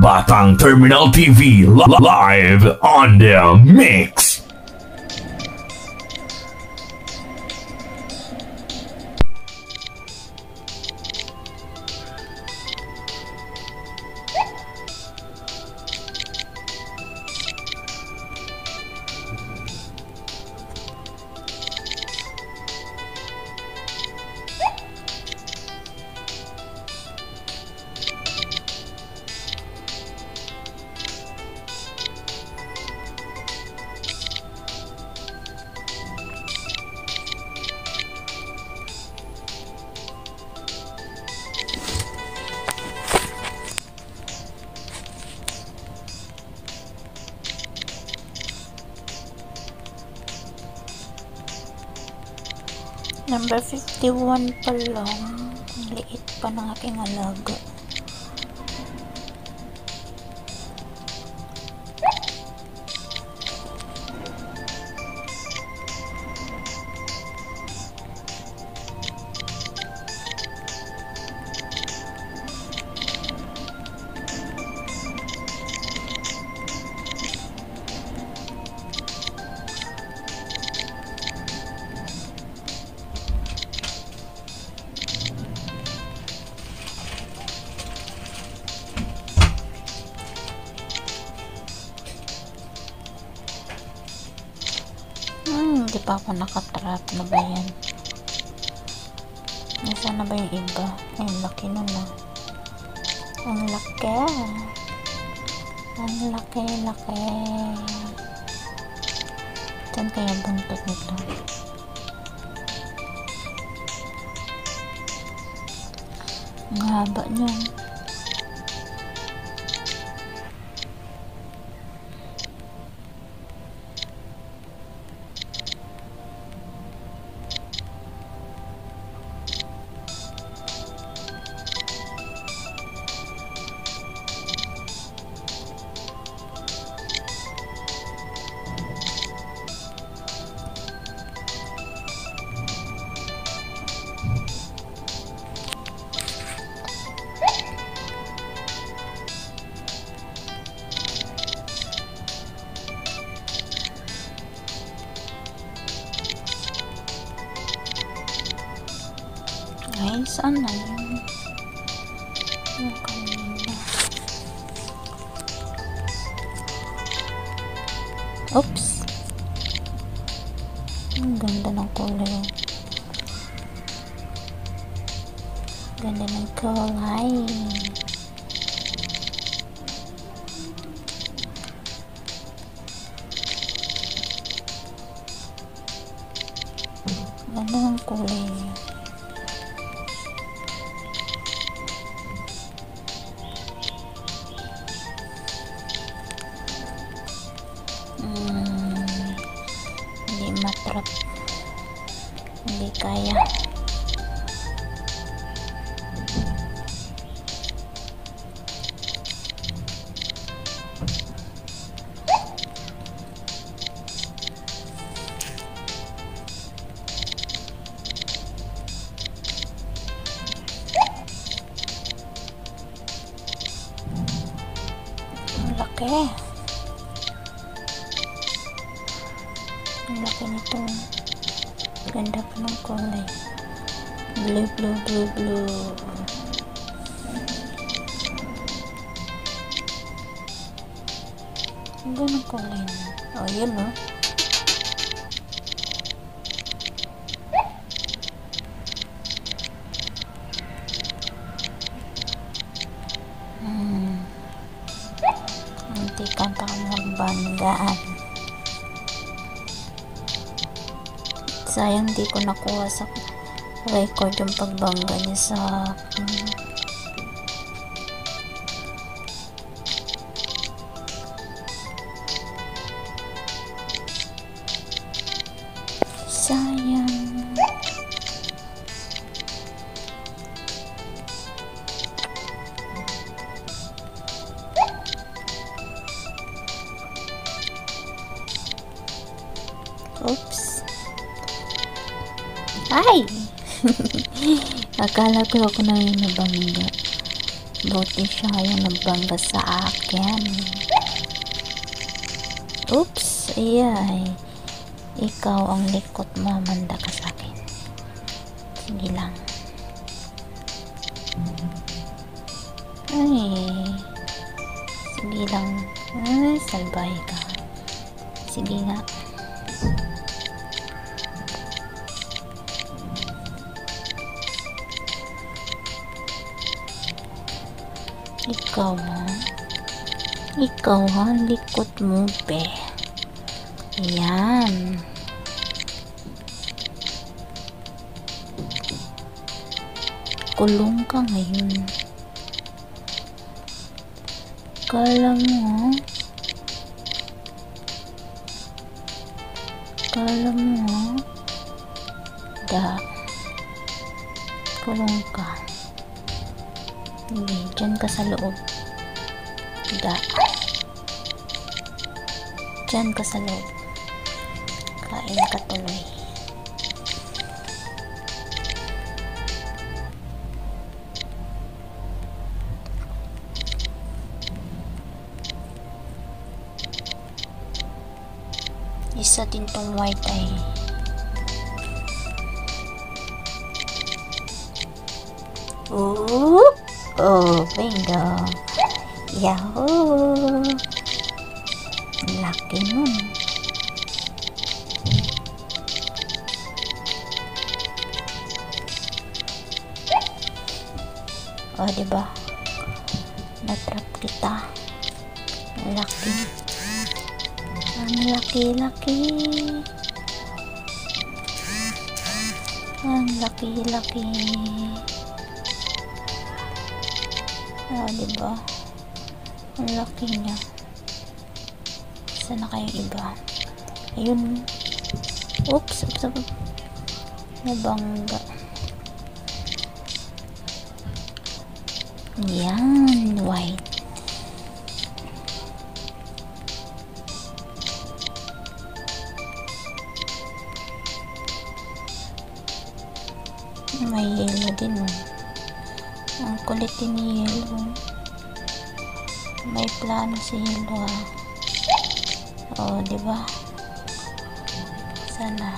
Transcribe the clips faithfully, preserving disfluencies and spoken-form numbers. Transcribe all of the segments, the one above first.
Batang Terminal T V live on the mix. Number fifty-one pa lang. Ang liit pa ng aking alaga. Hmm, di pa ako nakatrap. Na ba yan? Nasaan na ba yung iba? Ay, ang laki nun na. Ang laki. Ang laki, laki. Saan kaya buntot nito? Ang haba niyan. Ay, saan na yun? Yung kanina. Oops! Ang ganda ng kulay. Ganda ng kulay. Ganda ng kulay. Hmm, hindi matrap, hindi kaya. Ang laki. Ang laki nito. Ganda pa ng kulay. Blue, blue, blue, blue. Ang ganda ng kulay na. Oh, yun o. Hmm. Hindi ka pa magbanggaan. Sayang di ko nakuha sa record yung pagbangga niya sa um, sayang. Oops. Ay! Akala ko ako na yung nabangga. Buti siya yung nagbangga sa akin. Oops, ayay. Ikaw ang likot mo, manda ka sa akin. Sige lang. Ay, sige lang. Ay, salbay ka. Sige nga. Ikaw ha? Ikaw ha? Likot mo, be. Yan. Kulong ka ngayon. Kala mo ha? Kala mo ha? Da. Kulong ka. Hindi, dyan ka sa loob. Da. Dyan ka sa loob. Kain ka tuloy. Isa din tong white eye. Oop! Oh, bingo! Yahoo! Laki nun. Oh, diba? Natrap kita. Laki. Ang laki-laki. Ang laki-laki. Ah, diba? Ang laki niya. Sana kayo iba? Ayun. Oops, oops, oops. Nabangga. Yan, white. May yellow din, oh. Ang kulit din ni yellow. May plano si yellow, ah. Oh, diba? Sana.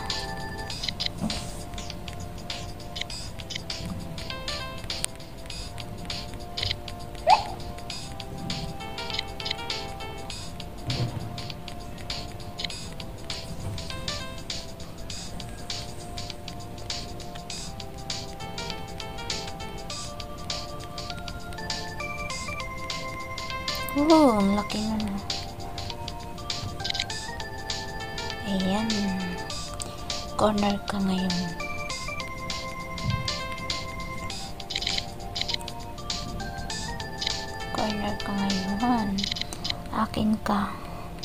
Oh, ang laki na na. Ayan. Corner ka ngayon. Corner ka ngayon. Akin ka.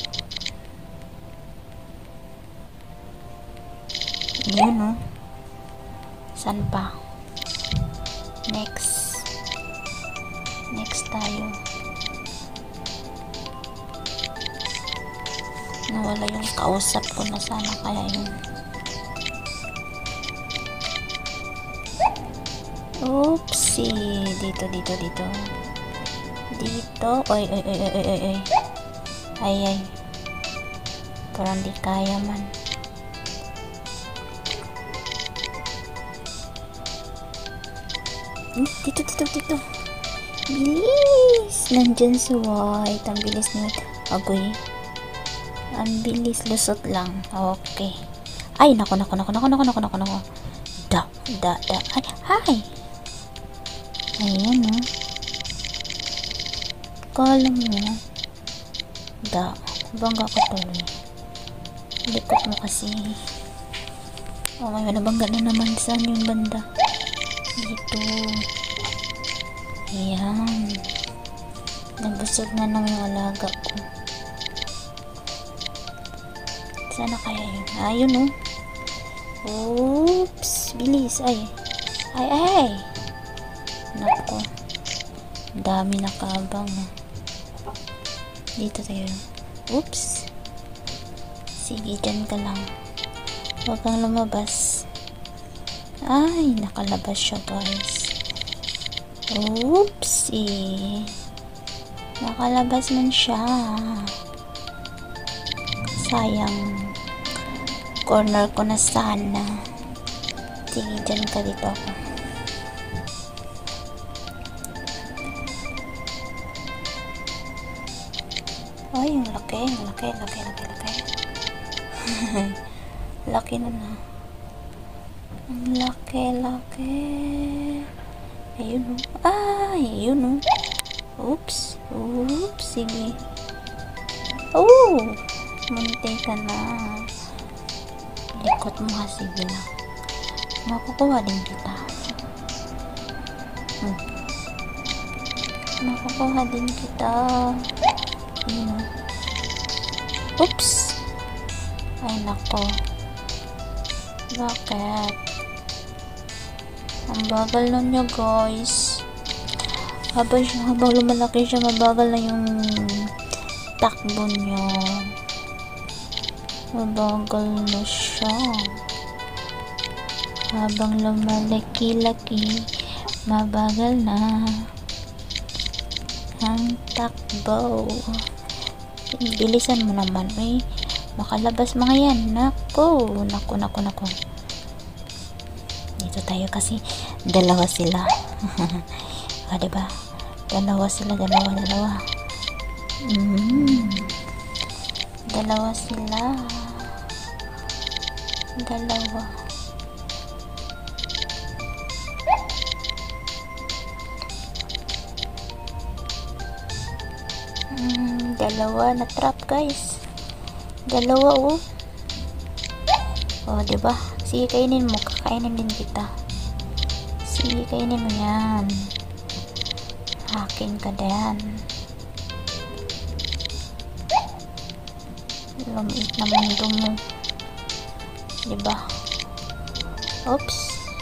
Yun, oh. San pa? Next. Next tayo. Nawala yung kausap ko na sana kaya yun. Oopsie. Dito, dito, dito. Dito. Oy, oy, oy, oy, oy, oy. Ay, ay. Parang di kaya man. Dito, dito, dito. Bilis. Nandyan si white. Ang bilis ni white. Agoy. Ang bilis, lusot lang. Okay. Ay, nako, nako, nako, nako, nako, nako, nako, nako. Da, da, da. Ay, hi. Ayan, oh. Kala mo. Da. Bangga ko tuloy. Likot mo kasi. Oh, may nabangga na naman. Saan yung banda? Dito. Ayan. Nabusog na naman yung alaga ko. Sana kaya yun. Ayun, oh. Oops. Bilis. Ay. Ay, ay. Nako. Dami nakabang. Dito tayo. Oops. Sige, dyan ka lang. Huwag kang lumabas. Ay, nakalabas siya, guys. Oopsie. Nakalabas man siya. Sayang. Corner ko na sana. Sige, dyan ka dito ako. Ay, yung laki. Yung laki, laki, laki, laki. Laki na na. Ang laki, laki. Ayun o. Ay, ayun o. Oops. Oops. Sige. Oh! Munti ka na. Likot mo ha. Sige lang. Makukuha din kita. Hmm. Makukuha din kita. Ayun o. Oops. Ay, nako. Bakit? Ang bagal nun niya, guys. Habang, habang lumalaki siya, mabagal na yung takbo niya. Mabagal na siya. Habang lumalaki-laki, mabagal na ang takbo. Bilisan mo naman, eh. Makalabas mga yan. Nako, nako, nako, nako. Dito tayo kasi dalawa sila. Ah, diba? Dalawa sila, dalawa, dalawa. Mm. Dalawa sila. Dalawa. Mm, dalawa na trap, guys. Dalawa, oh. Oh, diba? Sige, kainin mo. Kakainin din kita. Sige, kainin mo yan. Hakin ka din. Lumiit na mundo mo. Diba? Oops.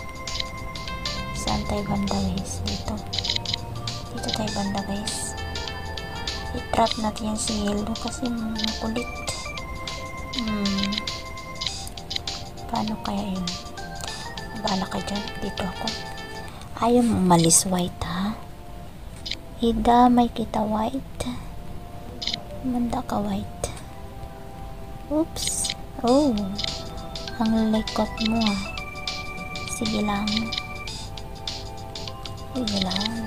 Saan tayo banda, guys? Dito. Dito tayo banda, guys. I-trap natin yan si Yellow kasi makulit. Hmm. Paano kaya yun? Bahala ka dyan. Dito ako. Ayaw mo umalis, white, ha? Idamay kita, white. Manda ka, white. Oops. Oh. Ang likot mo, ah. Sige lang. Sige lang.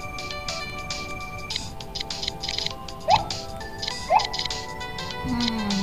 Hmm.